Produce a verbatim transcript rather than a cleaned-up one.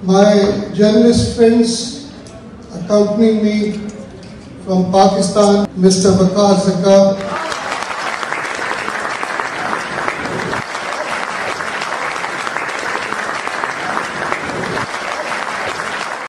My journalist friends accompanying me from Pakistan, Mister H two sixty-four.